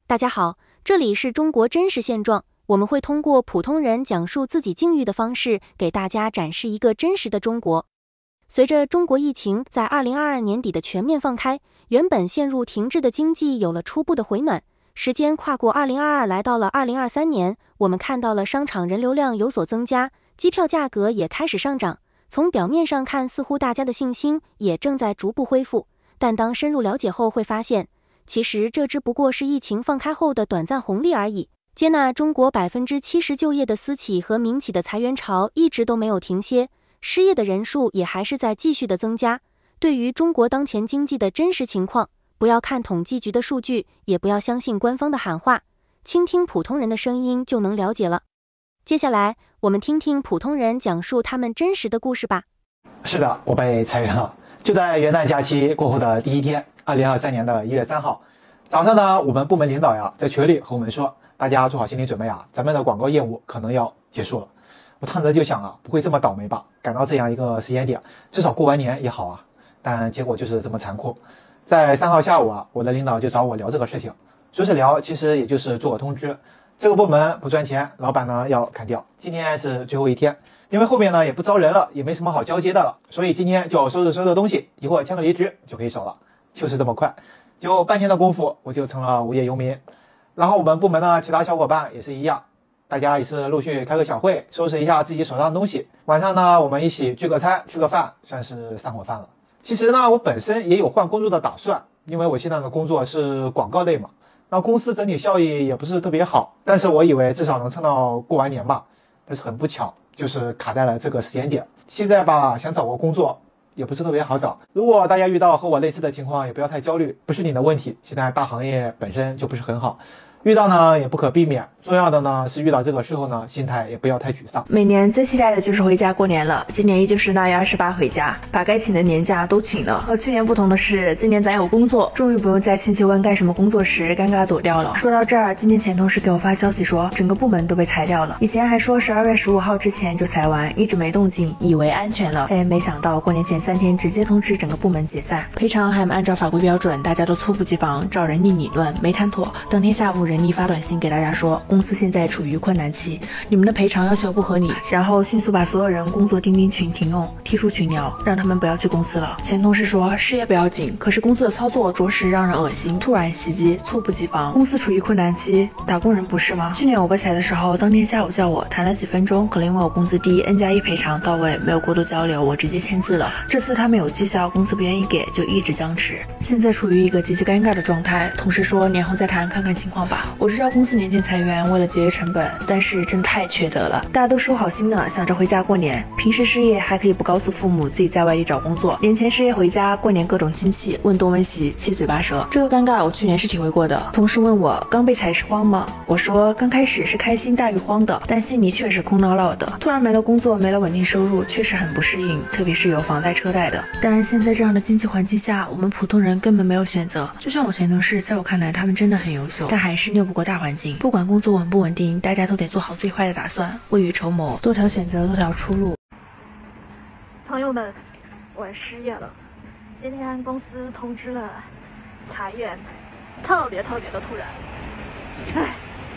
大家好，这里是中国真实现状，我们会通过普通人讲述自己境遇的方式，给大家展示一个真实的中国。随着中国疫情在2022年底的全面放开，原本陷入停滞的经济有了初步的回暖。时间跨过2022，来到了2023年，我们看到了商场人流量有所增加，机票价格也开始上涨。从表面上看，似乎大家的信心也正在逐步恢复，但当深入了解后会发现，其实这只不过是疫情放开后的短暂红利而已。接纳中国70%就业的私企和民企的裁员潮一直都没有停歇，失业的人数也还是在继续的增加。对于中国当前经济的真实情况，不要看统计局的数据，也不要相信官方的喊话，倾听普通人的声音就能了解了。接下来，我们听听普通人讲述他们真实的故事吧。 是的，我被裁员了，就在元旦假期过后的第一天，2023年1月3号早上呢，我们部门领导呀在群里和我们说，大家做好心理准备啊，咱们的广告业务可能要结束了。我当时就想啊，不会这么倒霉吧？赶到这样一个时间点，至少过完年也好啊。但结果就是这么残酷。在3号下午啊，我的领导就找我聊这个事情，说是聊，其实也就是做个通知。这个部门不赚钱，老板呢要砍掉。今天是最后一天，因为后面呢也不招人了，也没什么好交接的了，所以今天就收拾收拾东西，一会儿签个离职就可以走了，就是这么快。就半天的功夫，我就成了无业游民。然后我们部门呢其他小伙伴也是一样，大家也是陆续开个小会，收拾一下自己手上的东西。晚上呢我们一起聚个餐，吃个饭，算是散伙饭了。其实呢我本身也有换工作的打算，因为我现在的工作是广告类嘛。那公司整体效益也不是特别好，但是我以为至少能撑到过完年吧，但是很不巧，就是卡在了这个时间点。现在吧，想找个工作也不是特别好找。如果大家遇到和我类似的情况，也不要太焦虑，不是你的问题。现在大行业本身就不是很好，遇到呢也不可避免。重要的呢是遇到这个时候呢，心态也不要太沮丧。 每年最期待的就是回家过年了，今年依旧是2月28回家，把该请的年假都请了。和去年不同的是，今年咱有工作，终于不用在亲戚问干什么工作时尴尬躲掉了。说到这儿，今天前同事给我发消息说，整个部门都被裁掉了。以前还说12月15号之前就裁完，一直没动静，以为安全了。没想到过年前3天直接通知整个部门解散，赔偿还没按照法规标准，大家都猝不及防，照人力理论，没谈妥。当天下午，人力发短信给大家说，公司现在处于困难期，你们的赔偿要求不合理，然后迅速把所有人工作钉钉群停用，踢出群聊，让他们不要去公司了。前同事说，失业不要紧，可是公司的操作着实让人恶心，突然袭击，猝不及防，公司处于困难期，打工人不是吗？去年我被裁的时候，当天下午叫我谈了几分钟，可能因为我工资低 N+1 赔偿到位，没有过多交流，我直接签字了。这次他们有绩效，工资不愿意给，就一直僵持，现在处于一个极其尴尬的状态。同事说年后再谈，看看情况吧。我知道公司年前裁员为了节约成本，但是真的太缺德了。大家都说好心的，想着回家过年，平时失业还可以不告诉父母自己在外地找工作，年前失业回家，过年各种亲戚问东问西，七嘴八舌。这个尴尬我去年是体会过的。同事问我刚被裁是慌吗？我说刚开始是开心大于慌的，但心里确实空落落的。突然没了工作，没了稳定收入，确实很不适应，特别是有房贷车贷的。但现在这样的经济环境下，我们普通人根本没有选择。就像我前同事，在我看来他们真的很优秀，但还是拗不过大环境。不管工作稳不稳定，大家都得做好最坏的打算，未雨绸缪，多条选择，多条出路。 朋友们，我失业了，今天公司通知了裁员，特别的突然。唉，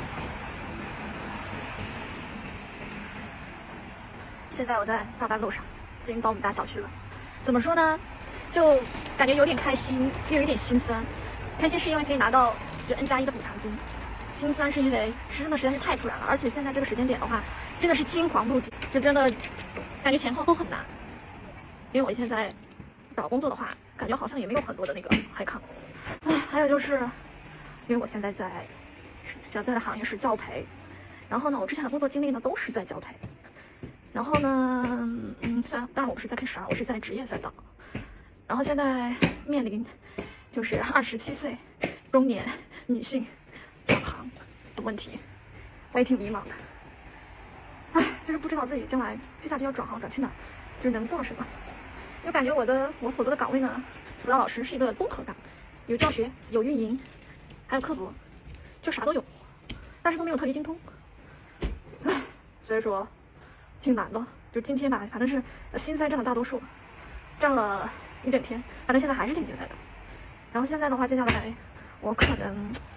现在我在下班路上，已经到我们家小区了。怎么说呢？就感觉有点开心，又有点心酸。开心是因为可以拿到就 N+1的补偿金，心酸是因为真的实在是太突然了，而且现在这个时间点的话，真的是青黄不接，就真的感觉前后都很难。因为我现在找工作的话，感觉好像也没有很多的那个海康。还有就是，因为我现在在的行业是教培，然后呢，我之前的工作经历呢都是在教培，然后呢，虽然当然我不是在 K12，我是在职业赛道，然后现在面临就是27岁中年女性转行的问题，我也挺迷茫的。就是不知道自己将来接下来要转行转去哪儿，就是能做什么。就感觉我所做的岗位呢，辅导老师是一个综合岗，有教学，有运营，还有客服，就啥都有，但是都没有特别精通。所以说挺难的。就今天吧，反正是心塞占了大多数，占了一整天，反正现在还是挺心塞的。然后现在的话，接下来我可能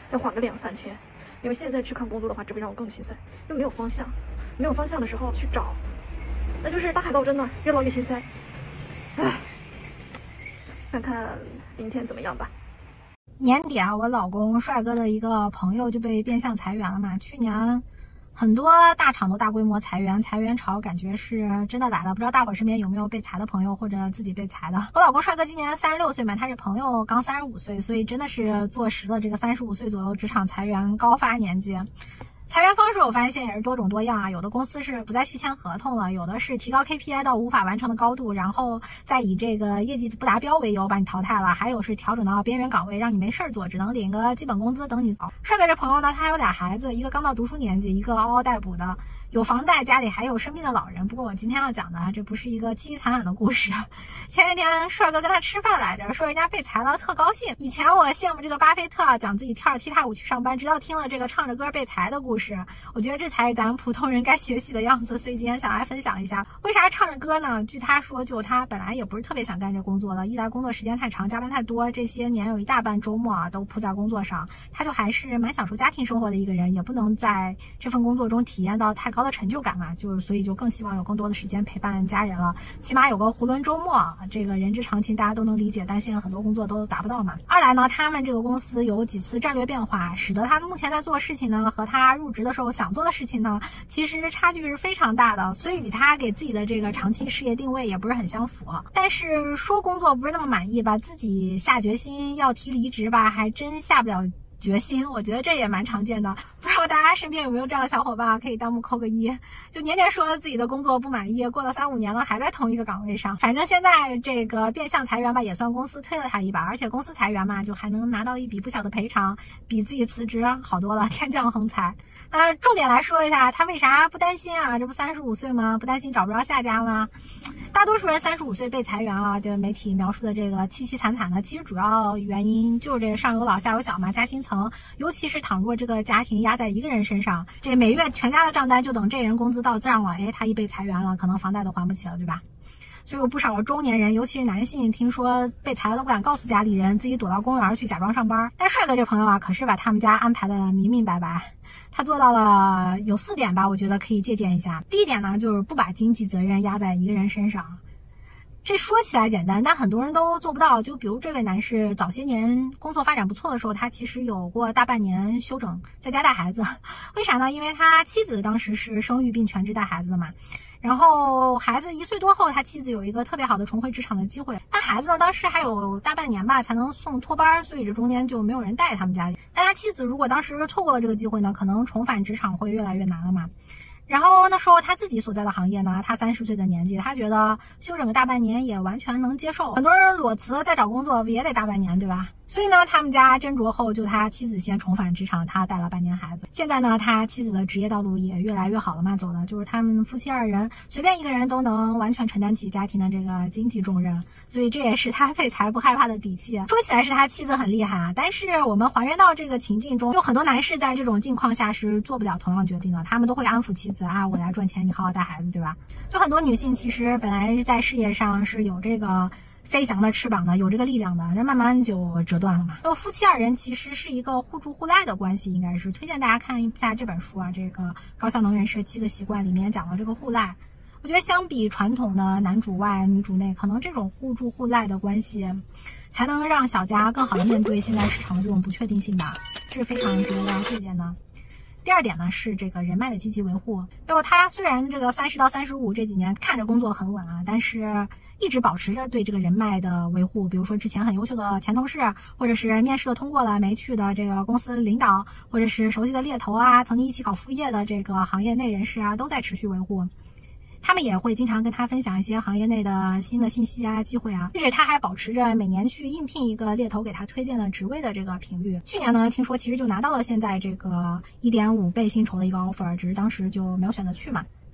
要缓个2、3天。因为现在去看工作的话，只会让我更心塞，又没有方向，没有方向的时候去找，那就是大海捞针呢，越捞越心塞。唉，看看明天怎么样吧。 年底啊，我老公帅哥的一个朋友就被变相裁员了嘛。去年很多大厂都大规模裁员，裁员潮感觉是真的来了。不知道大伙身边有没有被裁的朋友，或者自己被裁的？我老公帅哥今年36岁嘛，他是朋友刚35岁，所以真的是坐实了这个35岁左右职场裁员高发年纪。裁员方式我发现现在也是多种多样啊，有的公司是不再续签合同了，有的是提高 KPI 到无法完成的高度，然后再以这个业绩不达标为由把你淘汰了，还有是调整到边缘岗位，让你没事做，只能领个基本工资等你走。帅哥这朋友呢，他还有俩孩子，一个刚到读书年纪，一个嗷嗷待哺的，有房贷，家里还有生病的老人。不过我今天要讲的这不是一个凄凄惨惨的故事。前几天帅哥跟他吃饭来着，说人家被裁了特高兴。以前我羡慕这个巴菲特讲自己跳着踢踏舞去上班，直到听了这个唱着歌被裁的故事，我觉得这才是咱们普通人该学习的样子，所以今天想来分享一下。为啥唱着歌呢？据他说，就他本来也不是特别想干这工作了，一来工作时间太长，加班太多，这些年有一大半周末啊都扑在工作上，他就还是蛮享受家庭生活的一个人，也不能在这份工作中体验到太高的成就感嘛，所以就更希望有更多的时间陪伴家人了，起码有个囫囵周末，这个人之常情大家都能理解，但现在很多工作都达不到嘛。二来呢，他们这个公司有几次战略变化，使得他目前在做的事情呢和他入职的时候想做的事情呢其实差距是非常大的，所以与他给自己的这个长期事业定位也不是很相符。但是说工作不是那么满意吧，自己下决心要提离职吧，还真下不了决心，我觉得这也蛮常见的。不知道大家身边有没有这样的小伙伴，可以弹幕扣个1。就年年说自己的工作不满意，过了3、5年了还在同一个岗位上。反正现在这个变相裁员吧，也算公司推了他一把，而且公司裁员嘛，就还能拿到一笔不小的赔偿，比自己辞职好多了，天降横财。那重点来说一下，他为啥不担心啊？这不35岁吗？不担心找不着下家吗？大多数人35岁被裁员了，这个媒体描述的这个凄凄惨惨的，其实主要原因就是这个上有老下有小嘛，家庭层，尤其是倘若这个家庭压在一个人身上，这每月全家的账单就等这人工资到账了，他一被裁员了，可能房贷都还不起了，对吧？所以有不少中年人，尤其是男性，听说被裁了都不敢告诉家里人，自己躲到公园去假装上班。但帅哥这朋友啊，可是把他们家安排的明明白白，他做到了有4点吧，我觉得可以借鉴一下。第一点呢，就是不把经济责任压在一个人身上。这说起来简单，但很多人都做不到。就比如这位男士，早些年工作发展不错的时候，他其实有过大半年休整，在家带孩子。为啥呢？因为他妻子当时是生育并全职带孩子的嘛。然后孩子1岁多后，他妻子有一个特别好的重回职场的机会。但孩子呢，当时还有大半年吧才能送托班，所以这中间就没有人带他们家里。但他妻子如果当时错过了这个机会呢，可能重返职场会越来越难了嘛。然后那时候他自己所在的行业呢，他30岁的年纪，他觉得休整个大半年也完全能接受。很多人裸辞再找工作也得大半年，对吧？所以呢，他们家斟酌后，就他妻子先重返职场，他带了半年孩子。现在呢，他妻子的职业道路也越来越好了嘛，走的就是他们夫妻2人，随便一个人都能完全承担起家庭的这个经济重任，所以这也是他被裁不害怕的底气。说起来是他妻子很厉害啊，但是我们还原到这个情境中，有很多男士在这种境况下是做不了同样决定的，他们都会安抚妻子啊，我来赚钱，你好好带孩子，对吧？就很多女性其实本来在事业上是有这个飞翔的翅膀的，有这个力量的，这慢慢就折断了嘛。就夫妻2人其实是一个互助互赖的关系，应该是推荐大家看一下这本书啊，这个高效能人士7个习惯里面讲了这个互赖。我觉得相比传统的男主外女主内，可能这种互助互赖的关系才能让小家更好的面对现在市场的这种不确定性吧，这是非常值得大家借鉴的。第2点呢是这个人脉的积极维护。就他虽然这个30到35这几年看着工作很稳啊，但是一直保持着对这个人脉的维护，比如说之前很优秀的前同事，或者是面试的通过了没去的这个公司领导，或者是熟悉的猎头啊，曾经一起搞副业的这个行业内人士啊，都在持续维护。他们也会经常跟他分享一些行业内的新的信息啊、机会啊，甚至他还保持着每年去应聘一个猎头给他推荐的职位的这个频率。去年呢，听说其实就拿到了现在这个1.5倍薪酬的一个 offer， 只是当时就没有选择去嘛。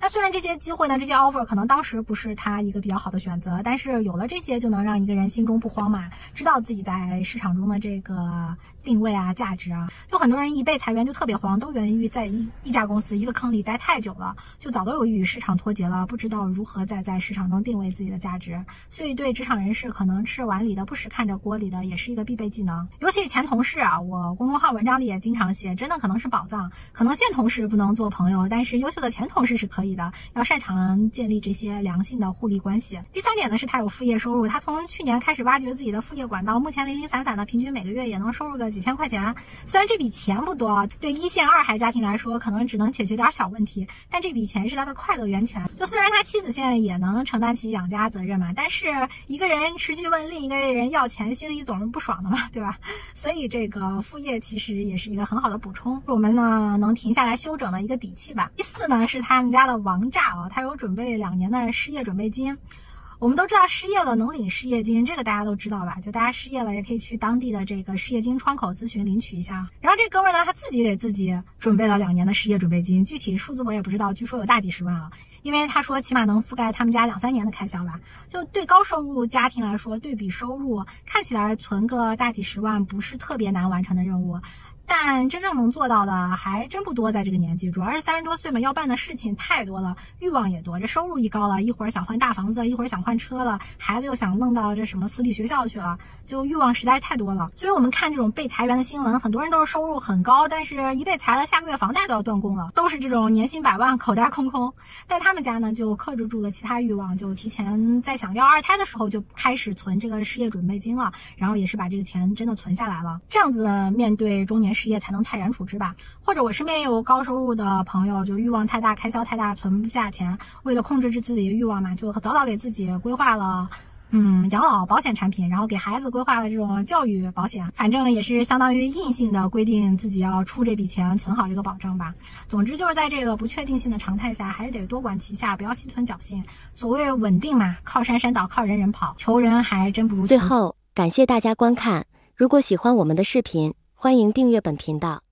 那虽然这些机会呢，这些 offer 可能当时不是他一个比较好的选择，但是有了这些就能让一个人心中不慌嘛，知道自己在市场中的这个定位啊、价值啊。就很多人一被裁员就特别慌，都源于在一家公司一个坑里待太久了，就早都有与市场脱节了，不知道如何再在市场中定位自己的价值。所以对职场人士可能吃碗里的不时看着锅里的也是一个必备技能。尤其是前同事啊，我公众号文章里也经常写，真的可能是宝藏。可能现同事不能做朋友，但是优秀的前同事是可以的，要擅长建立这些良性的互利关系。第三点呢，是他有副业收入，他从去年开始挖掘自己的副业管道，目前零零散散的平均每个月也能收入个几千块钱。虽然这笔钱不多，对一线二孩家庭来说可能只能解决点小问题，但这笔钱是他的快乐源泉。就虽然他妻子现在也能承担起养家责任嘛，但是一个人持续问另一个人要钱，心里总是不爽的嘛，对吧？所以这个副业其实也是一个很好的补充，我们呢能停下来休整的一个底气吧。第四呢，是他们家的王炸他有准备2年的失业准备金。我们都知道失业了能领失业金，这个大家都知道吧？就大家失业了也可以去当地的这个失业金窗口咨询领取一下。然后这哥们呢，他自己给自己准备了2年的失业准备金，具体数字我也不知道，据说有大几十万啊。因为他说起码能覆盖他们家2、3年的开销吧。就对高收入家庭来说，对比收入看起来存个大几十万不是特别难完成的任务。但真正能做到的还真不多，在这个年纪，主要是30多岁嘛，要办的事情太多了，欲望也多。这收入一高了，一会儿想换大房子，一会儿想换车了，孩子又想弄到这什么私立学校去了，就欲望实在是太多了。所以我们看这种被裁员的新闻，很多人都是收入很高，但是一被裁了，下个月房贷都要断供了，都是这种年薪100万，口袋空空。但他们家呢，就克制住了其他欲望，就提前在想要2胎的时候就开始存这个失业准备金了，然后也是把这个钱真的存下来了。这样子呢，面对中年失业才能泰然处之吧。或者我身边也有高收入的朋友，就欲望太大，开销太大，存不下钱，为了控制自己的欲望嘛，就早早给自己规划了养老保险产品，然后给孩子规划了这种教育保险，反正也是相当于硬性的规定自己要出这笔钱，存好这个保障吧。总之就是在这个不确定性的常态下，还是得多管齐下，不要心存侥幸。所谓稳定嘛，靠山山倒，靠人人跑，求人还真不如求己。 最后，感谢大家观看，如果喜欢我们的视频，欢迎订阅本频道。